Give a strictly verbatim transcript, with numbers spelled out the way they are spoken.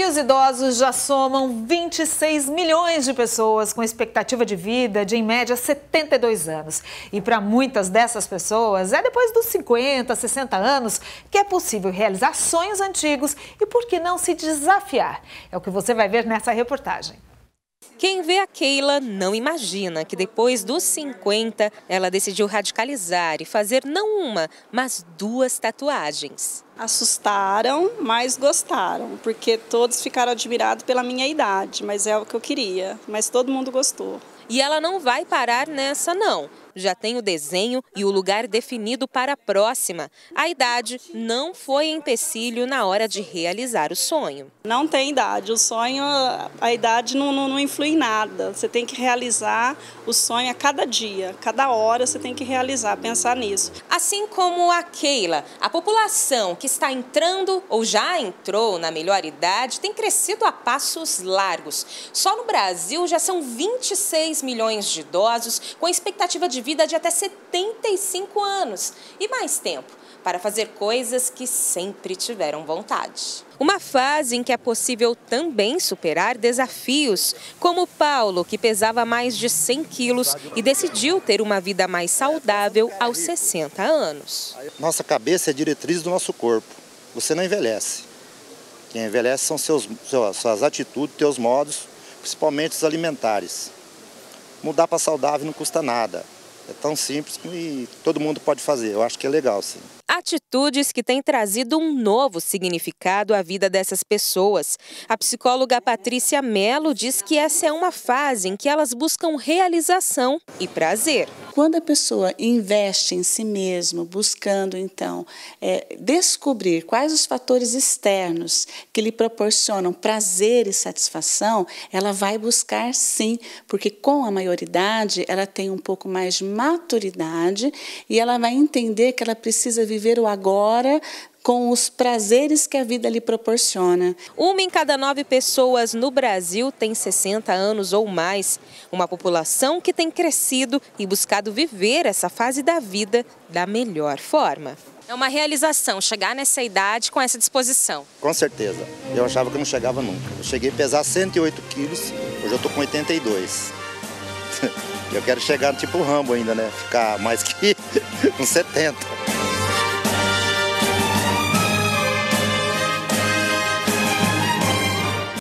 E os idosos já somam vinte e seis milhões de pessoas com expectativa de vida de, em média, setenta e dois anos. E para muitas dessas pessoas, é depois dos cinquenta, sessenta anos que é possível realizar sonhos antigos e, por que não, se desafiar. É o que você vai ver nessa reportagem. Quem vê a Keila não imagina que depois dos cinquenta ela decidiu radicalizar e fazer não uma, mas duas tatuagens. Assustaram, mas gostaram, porque todos ficaram admirados pela minha idade, mas é o que eu queria, mas todo mundo gostou. E ela não vai parar nessa não. Já tem o desenho e o lugar definido para a próxima. A idade não foi empecilho na hora de realizar o sonho. Não tem idade, o sonho, a idade não, não, não influi em nada. Você tem que realizar o sonho a cada dia, cada hora você tem que realizar, pensar nisso. Assim como a Keila, a população que está entrando ou já entrou na melhor idade tem crescido a passos largos. Só no Brasil já são vinte e seis milhões de idosos com expectativa de vida de até setenta e cinco anos e mais tempo para fazer coisas que sempre tiveram vontade. Uma fase em que é possível também superar desafios, como Paulo, que pesava mais de cem quilos e decidiu ter uma vida mais saudável aos sessenta anos. Nossa cabeça é diretriz do nosso corpo. Você não envelhece. Quem envelhece são seus, suas atitudes, teus modos, principalmente os alimentares. Mudar para saudável não custa nada. É tão simples que todo mundo pode fazer. Eu acho que é legal, sim. Atitudes que têm trazido um novo significado à vida dessas pessoas. A psicóloga Patrícia Mello diz que essa é uma fase em que elas buscam realização e prazer. Quando a pessoa investe em si mesma, buscando então é, descobrir quais os fatores externos que lhe proporcionam prazer e satisfação, ela vai buscar sim, porque com a maioridade ela tem um pouco mais de maturidade e ela vai entender que ela precisa viver o agora com os prazeres que a vida lhe proporciona. Uma em cada nove pessoas no Brasil tem sessenta anos ou mais. Uma população que tem crescido e buscado viver essa fase da vida da melhor forma. É uma realização chegar nessa idade com essa disposição. Com certeza. Eu achava que não chegava nunca. Eu cheguei a pesar cento e oito quilos, hoje eu estou com oitenta e dois. Eu quero chegar tipo o Rambo ainda, né? Ficar mais que uns setenta.